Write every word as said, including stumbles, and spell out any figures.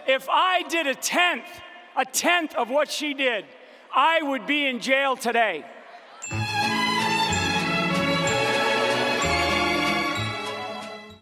If I did a tenth, a tenth of what she did, I would be in jail today.